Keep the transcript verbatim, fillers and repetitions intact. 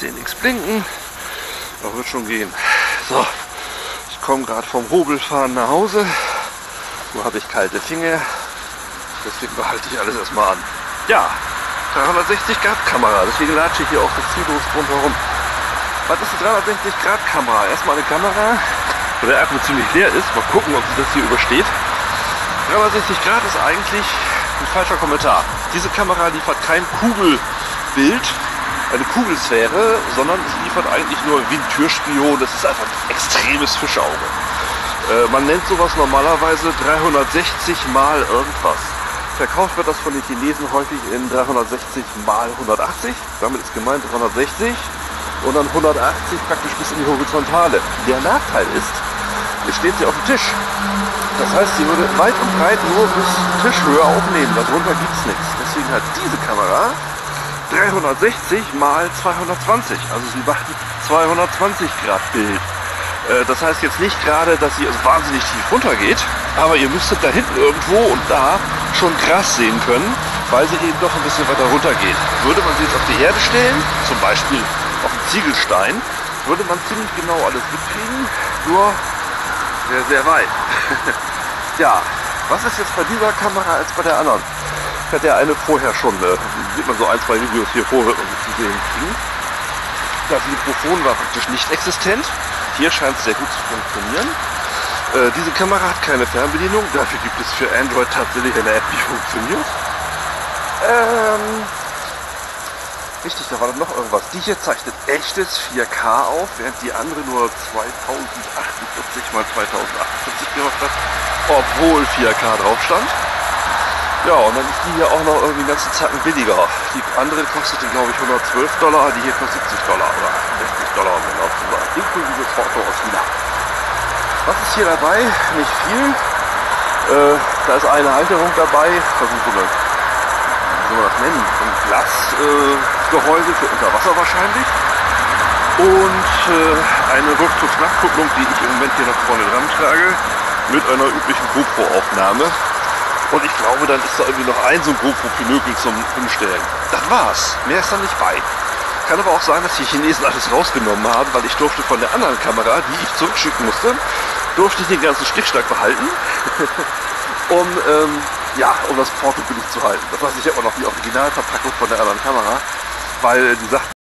sehe nichts blinken. Aber wird schon gehen. So, ich komme gerade vom Hobelfahren nach Hause. Nur habe ich kalte Finger. Deswegen behalte ich alles erstmal an. Ja, dreihundertsechzig Grad Kamera. Deswegen latsche ich hier auch so ziellos rundherum. Was ist die dreihundertsechzig Grad Kamera? Erstmal eine Kamera, wo der Akku ziemlich leer ist. Mal gucken, ob sie das hier übersteht. dreihundertsechzig Grad ist eigentlich ein falscher Kommentar. Diese Kamera liefert kein Kugelbild, eine Kugelsphäre, sondern es liefert eigentlich nur wie ein Türspion. Das ist einfach ein extremes Fischauge. Äh, man nennt sowas normalerweise dreihundertsechzig mal irgendwas. Verkauft wird das von den Chinesen häufig in dreihundertsechzig mal hundertachtzig. Damit ist gemeint dreihundertsechzig und dann hundertachtzig praktisch bis in die Horizontale. Der Nachteil ist, jetzt steht sie auf dem Tisch. Das heißt, sie würde weit und breit nur bis Tischhöhe aufnehmen. Darunter gibt es nichts. Deswegen hat diese Kamera dreihundertsechzig mal zweihundertzwanzig. Also sie macht ein zweihundertzwanzig Grad Bild. Das heißt jetzt nicht gerade, dass sie also wahnsinnig tief runter geht, aber ihr müsstet da hinten irgendwo und da schon Gras sehen können, weil sie eben doch ein bisschen weiter runter geht. Würde man sie jetzt auf die Erde stellen, zum Beispiel auf einen Ziegelstein, würde man ziemlich genau alles mitkriegen, nur sehr, sehr weit. Ja, was ist jetzt bei dieser Kamera als bei der anderen? Ich hatte ja eine vorher schon, äh, sieht man so ein, zwei Videos hier vorher zu sehen kriegen. Das Mikrofon war praktisch nicht existent. Hier scheint es sehr gut zu funktionieren. Äh, diese Kamera hat keine Fernbedienung, dafür gibt es für Android tatsächlich eine App, die funktioniert. Ähm, richtig, da war dann noch irgendwas. Die hier zeichnet echtes vier K auf, während die andere nur zweitausendachtundvierzig mal zweitausendachtundvierzig gemacht hat, obwohl vier K drauf stand. Ja, und dann ist die hier auch noch irgendwie einen ganzen Zacken billiger. Die andere kostete, glaube ich, hundertzwölf Dollar, die hier kostet siebzig Dollar oder achtundsechzig Dollar, um genau zu sein. Inklusive Foto aus China. Was ist hier dabei? Nicht viel. Äh, da ist eine Halterung dabei, versuche so eine, wie soll man das nennen, so ein Glasgehäuse äh, für unter Wasser wahrscheinlich. Und äh, eine Rückzugsnachkupplung, die ich im Moment hier nach vorne dran trage, mit einer üblichen GoPro-Aufnahme. Und ich glaube, dann ist da irgendwie noch ein so ein GoPro-Pinökel zum Hinstellen. Das war's. Mehr ist da nicht bei. Kann aber auch sein, dass die Chinesen alles rausgenommen haben, weil ich durfte von der anderen Kamera, die ich zurückschicken musste, durfte ich den ganzen Stickstock behalten, um, ähm, ja, um das Porto billig zu halten. Das heißt, ich habe auch noch die Originalverpackung von der anderen Kamera, weil die sagten,